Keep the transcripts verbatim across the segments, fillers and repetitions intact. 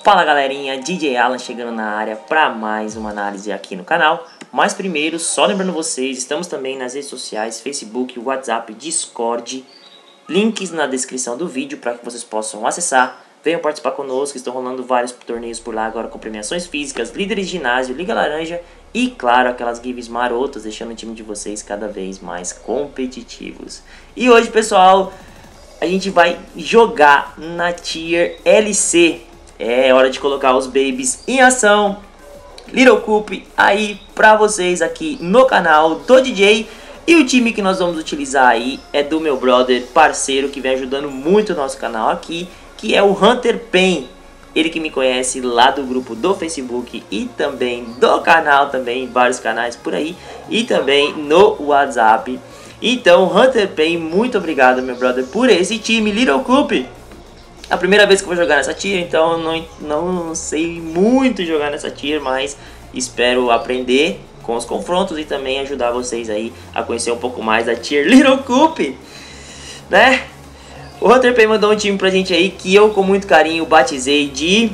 Fala galerinha, D J Alan chegando na área para mais uma análise aqui no canal. Mas primeiro, só lembrando vocês, estamos também nas redes sociais, Facebook, WhatsApp, Discord. Links na descrição do vídeo para que vocês possam acessar. Venham participar conosco, estão rolando vários torneios por lá agora com premiações físicas, líderes de ginásio, Liga Laranja e claro, aquelas gives marotas, deixando o time de vocês cada vez mais competitivos. E hoje, pessoal, a gente vai jogar na Tier L C. É hora de colocar os babies em ação. Little Coop aí pra vocês aqui no canal do D J. E o time que nós vamos utilizar aí é do meu brother, parceiro, que vem ajudando muito o nosso canal aqui, que é o Hunter Pain. Ele que me conhece lá do grupo do Facebook e também do canal, também vários canais por aí. E também no WhatsApp. Então, Hunter Pain, muito obrigado, meu brother, por esse time, Little Coop. A primeira vez que eu vou jogar nessa tier, então eu não, não sei muito jogar nessa tier, mas espero aprender com os confrontos e também ajudar vocês aí a conhecer um pouco mais da tier Little Coop, né? O Hunter Pain mandou um time pra gente aí que eu com muito carinho batizei de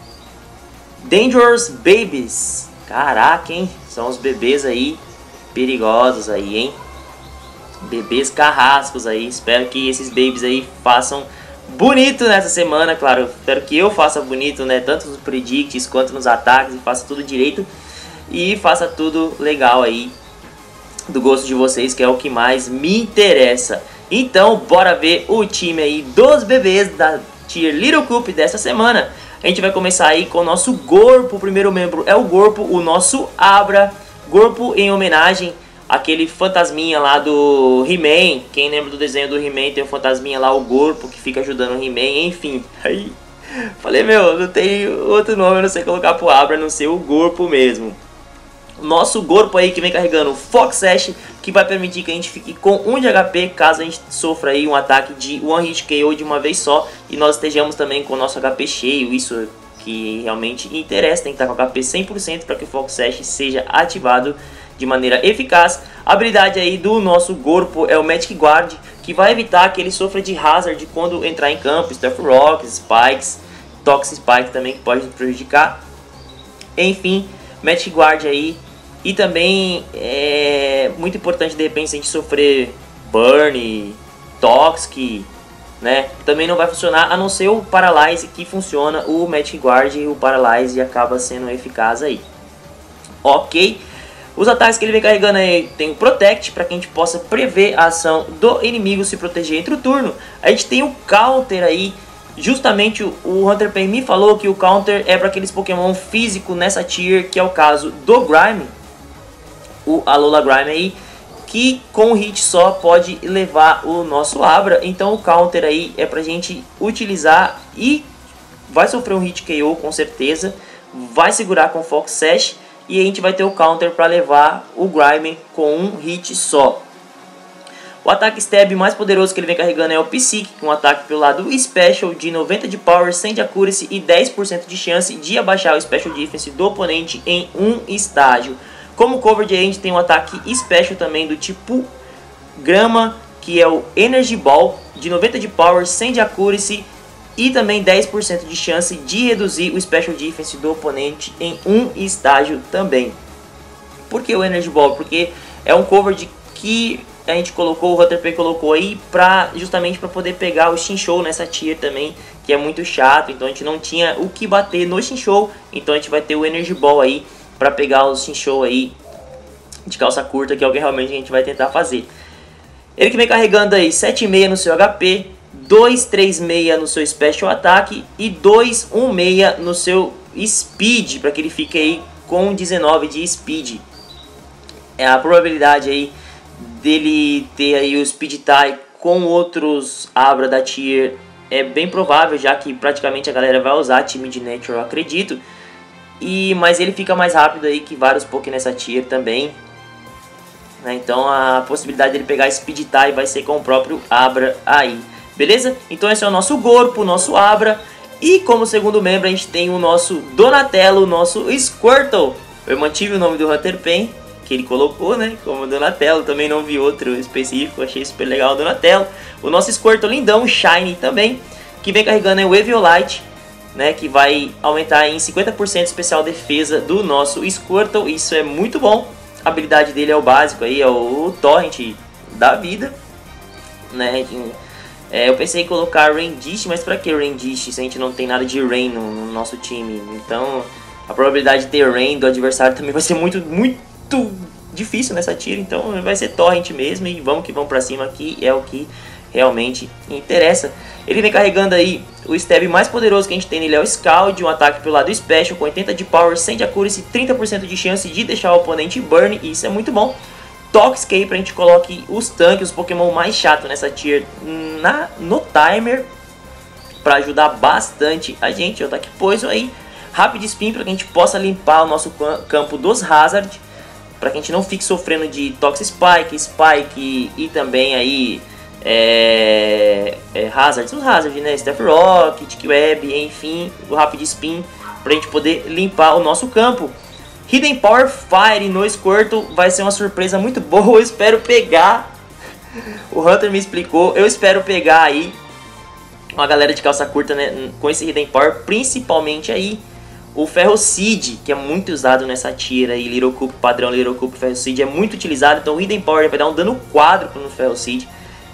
Dangerous Babies. Caraca, hein? São os bebês aí perigosos aí, hein? Bebês carrascos aí. Espero que esses babies aí façam bonito nessa semana, claro. Espero que eu faça bonito, né? Tanto nos predicts quanto nos ataques. E faça tudo direito. E faça tudo legal aí. Do gosto de vocês, que é o que mais me interessa. Então, bora ver o time aí dos bebês da Tier Little Coop dessa semana. A gente vai começar aí com o nosso Gorpo. O primeiro membro é o Gorpo, o nosso Abra. Gorpo em homenagem àquele fantasminha lá do He-Man. Quem lembra do desenho do He-Man, tem o fantasminha lá, o Gorpo, que fica ajudando o He-Man, enfim. Aí, falei, meu, não tem outro nome, eu não sei colocar pro Abra, a não ser o Gorpo mesmo. Nosso Gorpo aí que vem carregando o Fox Sash, que vai permitir que a gente fique com um de H P caso a gente sofra aí um ataque de One Hit K O de uma vez só. E nós estejamos também com o nosso H P cheio, isso que realmente interessa, tem que estar com H P cem por cento para que o Fox Sash seja ativado de maneira eficaz. A habilidade aí do nosso Gorpo é o Magic Guard, que vai evitar que ele sofra de Hazard quando entrar em campo, Stealth Rocks, Spikes, Toxic Spike também que pode nos prejudicar. Enfim, Magic Guard aí. E também é muito importante de repente se a gente sofrer Burn, Toxic, né? Também não vai funcionar, a não ser o Paralyze que funciona, o Magic Guard e o Paralyze acaba sendo eficaz aí. Ok? Os ataques que ele vem carregando aí tem o Protect, para que a gente possa prever a ação do inimigo se proteger entre o turno. A gente tem o Counter aí. Justamente o Hunter Pain me falou que o Counter é para aqueles Pokémon físicos nessa tier, que é o caso do Grime. O Alola Grime aí, que com um hit só pode levar o nosso Abra. Então o Counter aí é pra gente utilizar e vai sofrer um hit K O com certeza. Vai segurar com Fox Sash e a gente vai ter o Counter para levar o Grime com um hit só. O ataque Stab mais poderoso que ele vem carregando é o Psychic, com um ataque pelo lado Special de noventa de Power, cem de Accuracy e dez por cento de chance de abaixar o Special Defense do oponente em um estágio. Como cover de a gente tem um ataque Special também do tipo Grama, que é o Energy Ball, de noventa de Power, cem de Accuracy e também dez por cento de chance de reduzir o Special Defense do oponente em um estágio também. Por que o Energy Ball? Porque é um cover de que a gente colocou, o Hunter Pain colocou aí pra, justamente para poder pegar o Shinshou nessa tier também, que é muito chato. Então a gente não tinha o que bater no Shinshou, então a gente vai ter o Energy Ball aí para pegar os Shinshou aí de calça curta, que é o que realmente a gente vai tentar fazer. Ele que vem carregando aí sete vírgula seis no seu H P, dois vírgula trinta e seis no seu Special Attack e dois vírgula dezesseis no seu Speed, para que ele fique aí com dezenove de Speed. É a probabilidade aí dele ter aí o Speed Tie com outros Abra da tier é bem provável, já que praticamente a galera vai usar time de Natural, acredito. E, mas ele fica mais rápido aí que vários Poké nessa tier também, né? Então a possibilidade dele pegar Speed Tie vai ser com o próprio Abra aí, beleza? Então esse é o nosso Gorpo, o nosso Abra. E como segundo membro a gente tem o nosso Donatello, o nosso Squirtle. Eu mantive o nome do Hunter Pain, que ele colocou, né, como Donatello. Também não vi outro específico, achei super legal o Donatello. O nosso Squirtle lindão, Shiny também, que vem carregando aí o Eviolite, né, que vai aumentar em cinquenta por cento especial defesa do nosso Squirtle. Isso é muito bom. A habilidade dele é o básico aí, é o Torrent da vida, né? É, eu pensei em colocar Rain Dish, mas pra que Rain Dish se a gente não tem nada de Rain no, no nosso time? Então a probabilidade de ter Rain do adversário também vai ser muito, muito difícil nessa tira. Então vai ser Torrent mesmo e vamos que vamos pra cima, que é o que realmente interessa. Ele vem carregando aí o stab mais poderoso que a gente tem nele, é o Scald, um ataque pelo lado Special com oitenta de Power, cem de Accuracy, trinta por cento de chance de deixar o oponente Burn, e isso é muito bom. Toxic aí pra gente coloque os tanques, os Pokémon mais chato nessa tier na, no timer, pra ajudar bastante a gente. O ataque Poison aí, Rapid Spin pra que a gente possa limpar o nosso campo dos Hazard, pra que a gente não fique sofrendo de Toxic Spike, Spike e também aí É, é, Hazards, os Hazards, né? Steph Rock, Tick Web, enfim, o Rapid Spin pra gente poder limpar o nosso campo. Hidden Power Fire no Squirtle vai ser uma surpresa muito boa. Eu espero pegar. O Hunter me explicou. Eu espero pegar aí uma galera de calça curta, né, com esse Hidden Power, principalmente aí o Ferrocid, que é muito usado nessa tira aí. Little Cup, padrão Little Cup, Ferrocid é muito utilizado. Então o Hidden Power vai dar um dano quádruplo no Ferrocid.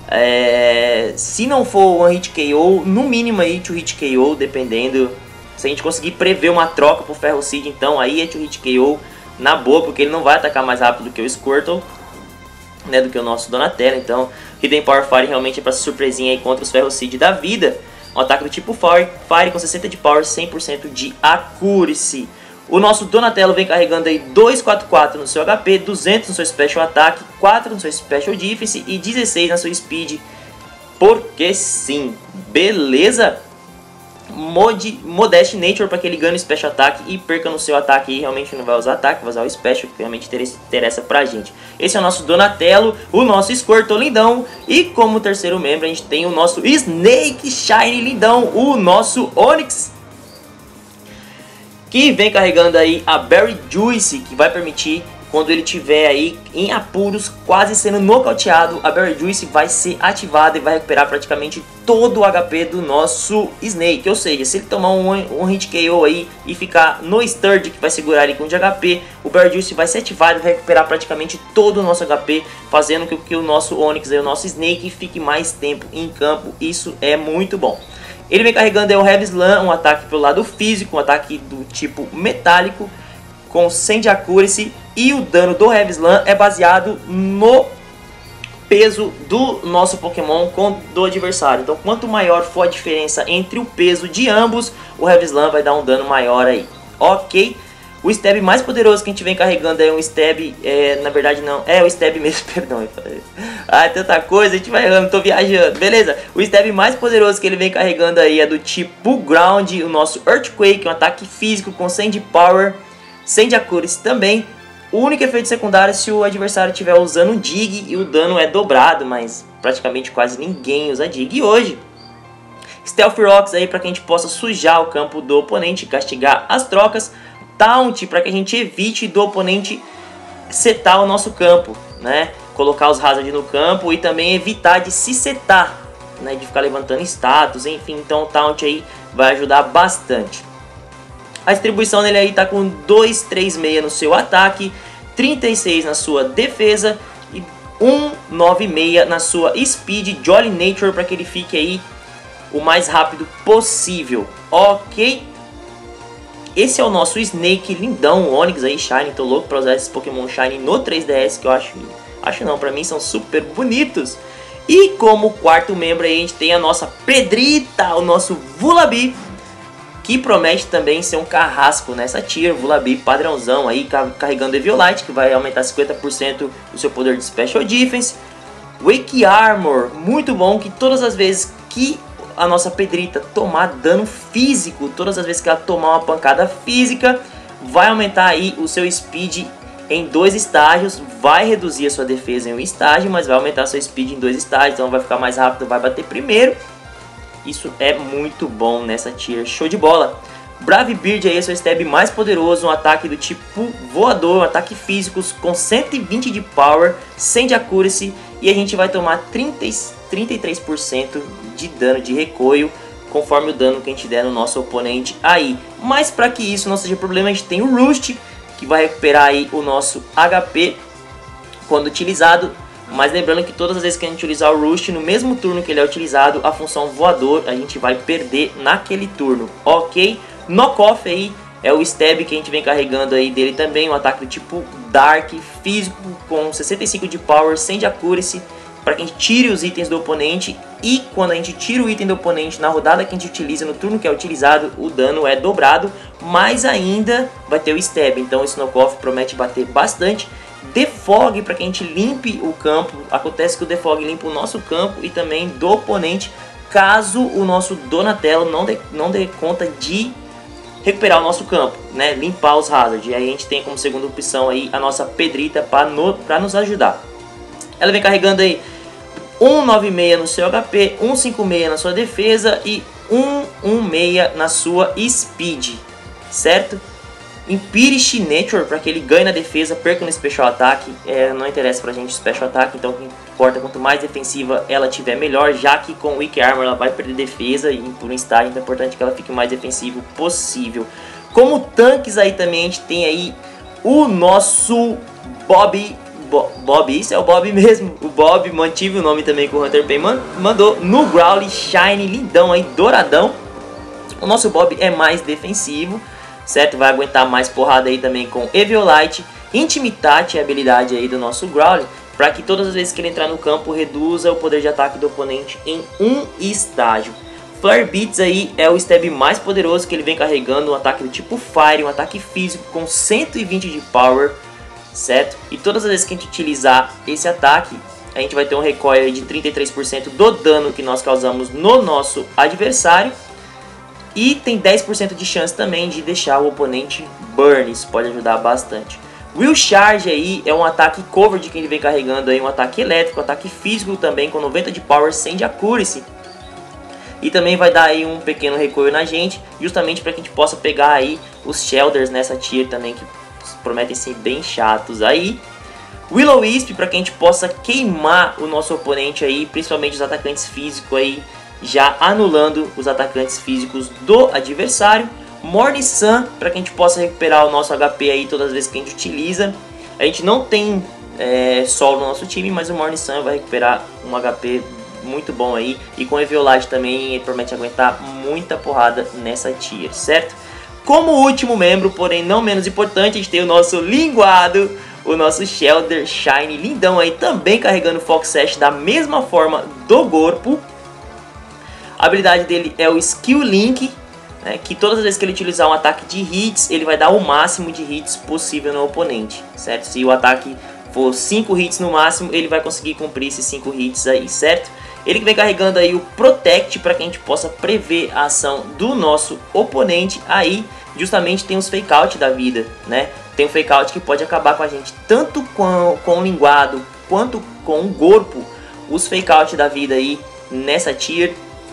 É, se não for One Hit K O, no mínimo aí Two Hit K O, dependendo. Se a gente conseguir prever uma troca pro Ferrocid, então aí é Two Hit K O na boa, porque ele não vai atacar mais rápido do que o Squirtle, né, do que o nosso Donatello. Então Hidden Power Fire realmente é pra surpresinha aí contra os Ferrocid da vida. Um ataque do tipo Fire, Fire com sessenta de Power, cem por cento de Accuracy. O nosso Donatello vem carregando aí duzentos e quarenta e quatro no seu H P, duzentos no seu Special Attack, quatro no seu Special Defense e dezesseis na sua Speed. Porque sim, beleza? Mod, Modest Nature para que ele ganhe o Special Attack e perca no seu ataque. E realmente não vai usar ataque, vai usar o Special, que realmente interessa pra gente. Esse é o nosso Donatello, o nosso Squirtle lindão. E como terceiro membro a gente tem o nosso Snake Shiny lindão, o nosso Onix, que vem carregando aí a Berry Juice, que vai permitir, quando ele tiver aí em apuros, quase sendo nocauteado, a Berry Juice vai ser ativada e vai recuperar praticamente todo o H P do nosso Snake. Ou seja, se ele tomar um, um hit K O aí e ficar no Sturge, que vai segurar ele com de H P, o Berry Juice vai ser ativado e vai recuperar praticamente todo o nosso H P, fazendo com que o nosso Onix, aí, o nosso Snake, fique mais tempo em campo. Isso é muito bom. Ele vem carregando aí o Heavy Slam, um ataque pelo lado físico, um ataque do tipo metálico, com cem de Accuracy, e o dano do Heavy Slam é baseado no peso do nosso Pokémon com do adversário. Então quanto maior for a diferença entre o peso de ambos, o Heavy Slam vai dar um dano maior aí, ok? O stab mais poderoso que a gente vem carregando é um stab, é, na verdade não, é o stab mesmo, perdão. Ah, tanta coisa, a gente vai errando, tô viajando, beleza. O stab mais poderoso que ele vem carregando aí é do tipo Ground, o nosso Earthquake, um ataque físico com cem de Power, cem de Accuracy também. O único efeito secundário é se o adversário estiver usando um Dig e o dano é dobrado, mas praticamente quase ninguém usa Dig hoje. Stealth Rocks aí para que a gente possa sujar o campo do oponente e castigar as trocas. Taunt para que a gente evite do oponente setar o nosso campo, né? Colocar os Hazard no campo e também evitar de se setar, né? De ficar levantando status, enfim. Então o Taunt aí vai ajudar bastante. A distribuição dele aí tá com duzentos e trinta e seis no seu ataque, trinta e seis na sua defesa e cento e noventa e seis na sua Speed Jolly Nature para que ele fique aí o mais rápido possível, ok? Esse é o nosso Snake lindão, o Onix aí, Shiny. Tô louco pra usar esses Pokémon Shiny no três D S, que eu acho, acho não, pra mim são super bonitos. E como quarto membro aí a gente tem a nossa Pedrita, o nosso Vullaby, que promete também ser um carrasco nessa tier. Vullaby padrãozão aí, carregando Eviolite, que vai aumentar cinquenta por cento do seu poder de Special Defense. Wake Armor, muito bom, que todas as vezes que a nossa Pedrita tomar dano físico, todas as vezes que ela tomar uma pancada física, vai aumentar aí o seu Speed em dois estágios, vai reduzir a sua defesa em um estágio, mas vai aumentar a sua Speed em dois estágios, então vai ficar mais rápido, vai bater primeiro. Isso é muito bom nessa tier, show de bola. Brave Bird aí é seu stab mais poderoso, um ataque do tipo voador, um ataque físico com cento e vinte de Power, cem de Accuracy, e a gente vai tomar trinta, trinta e três por cento de dano de recoil conforme o dano que a gente der no nosso oponente aí. Mas para que isso não seja problema, a gente tem o Roost, que vai recuperar aí o nosso H P quando utilizado. Mas lembrando que todas as vezes que a gente utilizar o Roost, no mesmo turno que ele é utilizado, a função voador a gente vai perder naquele turno, ok? Knockoff aí é o stab que a gente vem carregando aí dele também, um ataque do tipo Dark, físico, com sessenta e cinco de power, cem de accuracy, para que a gente tire os itens do oponente. E quando a gente tira o item do oponente na rodada que a gente utiliza, no turno que é utilizado, o dano é dobrado, mas ainda vai ter o stab, então esse knockoff promete bater bastante. Defog para que a gente limpe o campo, acontece que o Defog limpa o nosso campo e também do oponente, caso o nosso Donatello não dê, não dê conta de recuperar o nosso campo, né, limpar os hazards. E aí a gente tem como segunda opção aí a nossa Pedrita para no, para nos ajudar. Ela vem carregando aí cento e noventa e seis no seu H P, cento e cinquenta e seis na sua defesa e cento e dezesseis na sua speed, certo? Empirish Nature para que ele ganhe na defesa, perca no Special Attack. É, não interessa pra gente o Special Attack, então o que importa, quanto mais defensiva ela tiver, melhor, já que com Weak Armor ela vai perder defesa e por um estágio, então é importante que ela fique o mais defensivo possível. Como tanques aí também a gente tem aí o nosso Bob, Bo, Bob, isso é o Bob mesmo, o Bob, mantive o nome também que o Hunter Pay mandou, no Growly Shine, lindão aí, douradão. O nosso Bob é mais defensivo, certo? Vai aguentar mais porrada aí também com Eviolite. Intimitate é a habilidade aí do nosso Growly, para que todas as vezes que ele entrar no campo, reduza o poder de ataque do oponente em um estágio. Flare Beats aí é o stab mais poderoso que ele vem carregando, um ataque do tipo Fire, um ataque físico com cento e vinte de power, certo? E todas as vezes que a gente utilizar esse ataque, a gente vai ter um recoil de trinta e três por cento do dano que nós causamos no nosso adversário. E tem dez por cento de chance também de deixar o oponente burn, isso pode ajudar bastante. Will Charge aí é um ataque cover de quem ele vem carregando aí, um ataque elétrico, um ataque físico também com noventa de power, cem de accuracy. E também vai dar aí um pequeno recoil na gente, justamente para que a gente possa pegar aí os Shelders nessa tier também, que prometem ser bem chatos aí. Will-O-Wisp para que a gente possa queimar o nosso oponente aí, principalmente os atacantes físicos aí, já anulando os atacantes físicos do adversário. Morning Sun, para que a gente possa recuperar o nosso H P aí todas as vezes que a gente utiliza. A gente não tem é, Sol no nosso time, mas o Morning Sun vai recuperar um H P muito bom aí. E com Eviolite também ele promete aguentar muita porrada nessa tier, certo? Como último membro, porém não menos importante, a gente tem o nosso linguado, o nosso Shelder Shine, lindão aí, também carregando Fox Sash da mesma forma do corpo. A habilidade dele é o Skill Link, né, que todas as vezes que ele utilizar um ataque de hits, ele vai dar o máximo de hits possível no oponente, certo? Se o ataque for cinco hits no máximo, ele vai conseguir cumprir esses cinco hits aí, certo? Ele que vem carregando aí o Protect para que a gente possa prever a ação do nosso oponente. Aí justamente tem os Fake Out da vida, né? Tem um Fake Out que pode acabar com a gente tanto com, com o linguado quanto com o corpo. Os Fake Out da vida aí nessa tier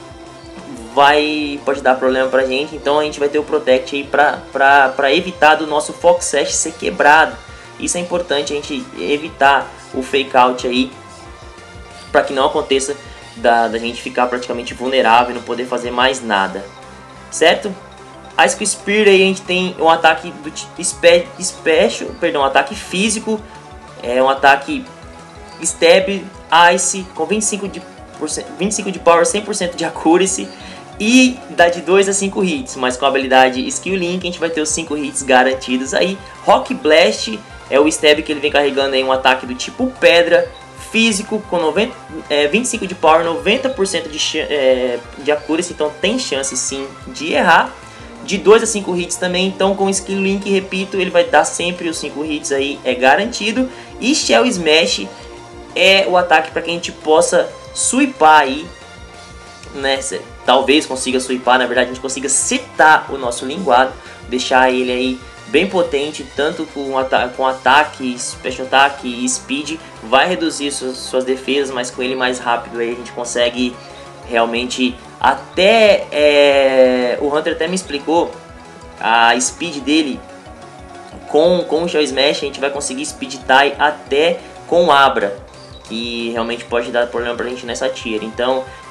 vai, pode dar problema pra gente, então a gente vai ter o Protect aí pra, pra, pra evitar do nosso Fox Sash ser quebrado. Isso é importante, a gente evitar o Fake Out aí, para que não aconteça da, da gente ficar praticamente vulnerável e não poder fazer mais nada, certo? A Skill Spear aí a gente tem um ataque do spe, special, perdão, um ataque físico, é um ataque Stab, Ice, com vinte e cinco de, vinte e cinco de power, cem por cento de accuracy. E dá de dois a cinco hits, mas com a habilidade Skill Link a gente vai ter os cinco hits garantidos aí. Rock Blast é o stab que ele vem carregando aí, um ataque do tipo pedra, físico, com noventa, é, vinte e cinco de power, noventa por cento de, é, de accuracy, então tem chance sim de errar. De dois a cinco hits também, então com Skill Link, repito, ele vai dar sempre os cinco hits aí, é garantido. E Shell Smash é o ataque para que a gente possa sweepar aí, né? Talvez consiga sweepar, na verdade a gente consiga setar o nosso linguado, deixar ele aí bem potente, tanto com, ata com ataque, special attack e speed, vai reduzir suas, suas defesas, mas com ele mais rápido aí a gente consegue realmente até, é, o Hunter até me explicou, a speed dele com, com o Shell Smash a gente vai conseguir speed tie até com Abra, que realmente pode dar problema pra gente nessa tier. Então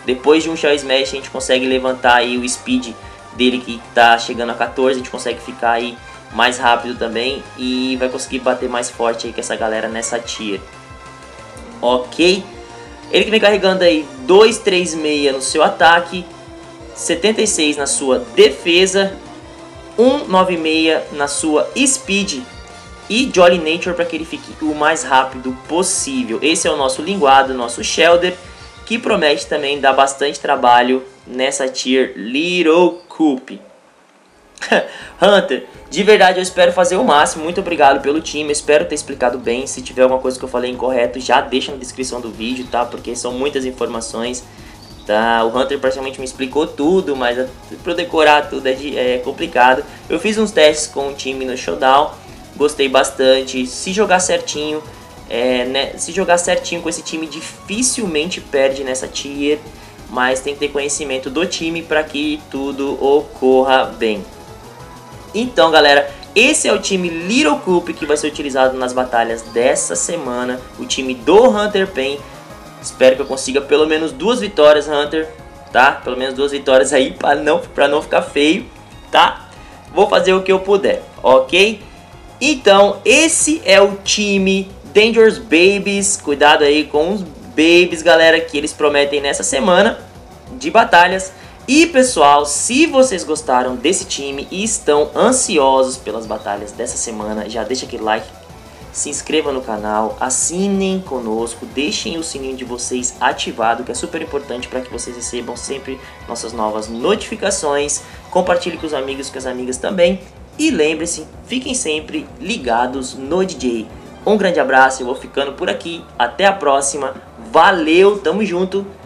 Depois de um Shell Smash a gente consegue levantar aí o speed dele, que tá chegando a quatorze, a gente consegue ficar aí mais rápido também e vai conseguir bater mais forte aí com essa galera nessa tier. Ok? Ele que vem carregando aí duzentos e trinta e seis no seu ataque, setenta e seis na sua defesa, cento e noventa e seis na sua speed e Jolly Nature para que ele fique o mais rápido possível. Esse é o nosso linguado, nosso Shellder, que promete também dar bastante trabalho nessa tier Little Coop. Hunter, de verdade eu espero fazer o máximo. Muito obrigado pelo time, espero ter explicado bem. Se tiver alguma coisa que eu falei incorreto, já deixa na descrição do vídeo, tá? Porque são muitas informações, tá? O Hunter praticamente me explicou tudo, mas para decorar tudo é, de, é complicado. Eu fiz uns testes com o time no Showdown, gostei bastante. Se jogar certinho, é, né, se jogar certinho com esse time, dificilmente perde nessa tier, mas tem que ter conhecimento do time para que tudo ocorra bem. Então, galera, esse é o time Little Coop que vai ser utilizado nas batalhas dessa semana, o time do Hunter Pen. Espero que eu consiga pelo menos duas vitórias, Hunter, tá? Pelo menos duas vitórias aí para não, pra não ficar feio, tá? Vou fazer o que eu puder, ok? Então, esse é o time Dangerous Babies. Cuidado aí com os babies, galera, que eles prometem nessa semana de batalhas. E pessoal, se vocês gostaram desse time e estão ansiosos pelas batalhas dessa semana, já deixa aquele like, se inscreva no canal, assinem conosco, deixem o sininho de vocês ativado, que é super importante para que vocês recebam sempre nossas novas notificações. Compartilhe com os amigos e com as amigas também. E lembre-se, fiquem sempre ligados no D J. Um grande abraço, eu vou ficando por aqui, até a próxima, valeu, tamo junto!